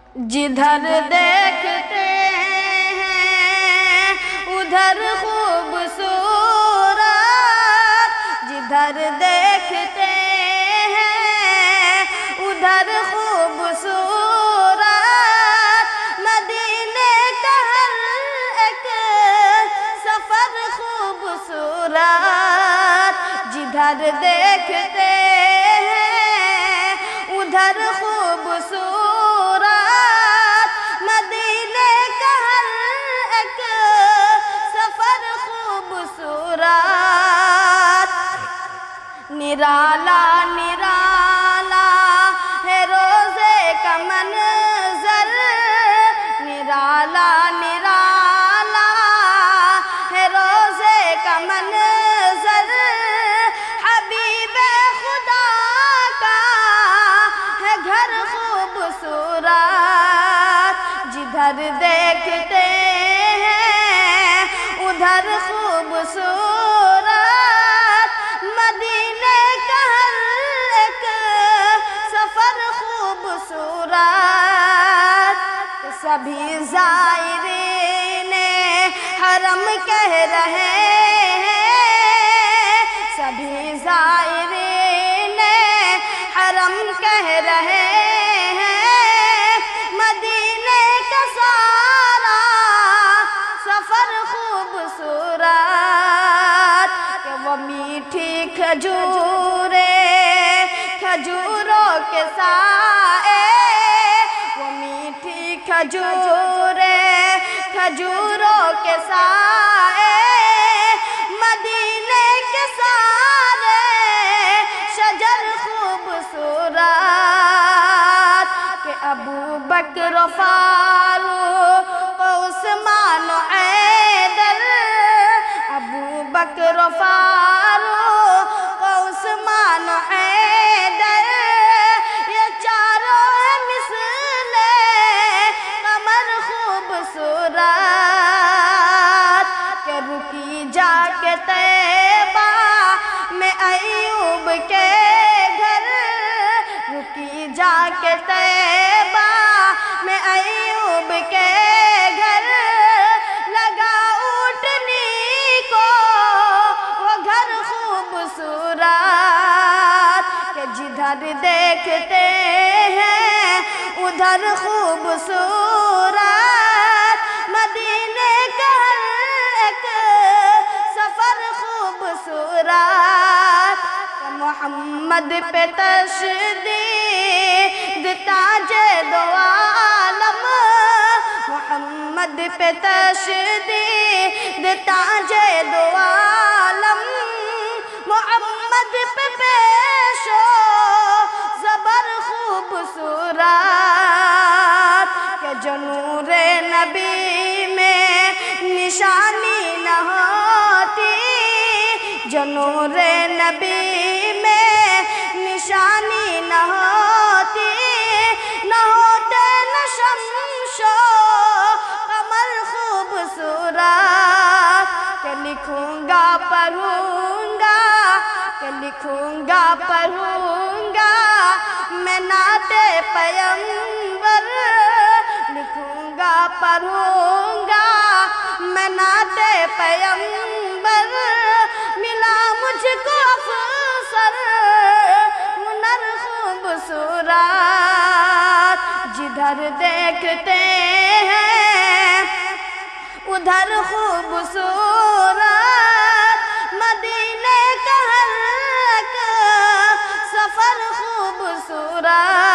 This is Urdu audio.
جدھر دیکھتے ہیں ادھر خوبصورت، جدھر دیکھتے ہیں ادھر خوبصورت، مدینے کا ہر ایک سفر خوبصورت، جدھر دیکھتے ہیں ادھر خوبصورت، مدینے کا ہر ایک سفر خوبصورت، نرالا نرالا ہے روزے کا منظر، نرالا نرالا ہے روزے کا منظر، حبیب خدا کا ہے گھر خوبصورت، جدھر دیکھتے ہیں ادھر خوبصورت، مدینے کا ہر ایک سفر خوبصورت، سبھی زائرین حرم کہہ رہے ہیں، سبھی زائرین حرم کہہ رہے ہیں، مدینے کا سارا سفر خوبصورت، کہ وہ میٹھی کھجوریں کھجوروں کے سائے، وہ میٹھی کھجوریں کھجوروں کے سائے، مدینے کے سارے شجر خوبصورت، کہ ابو بکر و فاروق و عثمان و حیدر، ابو بکر و فاروق و عثمان و حیدر، یہ چاروں ہیں مثل قمر خوبصورت، کہ رکی جا کے طیبہ میں ایوب کے گھر، رکی جا کے طیبہ میں ایوب کے گھر، لگا اونٹنی کو وہ گھر خوبصورت، کہ جدھر دیکھتے ہیں ادھر خوبصورت، مدینے کا ہر ایک سفر خوبصورت، کہ محمد پہ تشدید تاج دو عالم، محمد پہ تشدید تاج دو عالم، محمد پہ پیش و زبر خوبصورت، کہ جو نور نبی میں نشانی نہ ہوتی، جو نور نبی میں نشانی نہ ہوتی، نہ ہوتے نہ شمس و قمر خوبصورت، کہ لکھوں گا پڑھوں گا، کہ لکھوں گا پڑھوں گا میں نعت پیغمبر، لکھوں گا پڑھوں گا میں نعت پیغمبر، ملا مجھ کو افسر ہنر خوبصورت، جدھر دیکھتے ہیں ادھر خوبصورت، مدینے کا ہر ایک سفر خوبصورت۔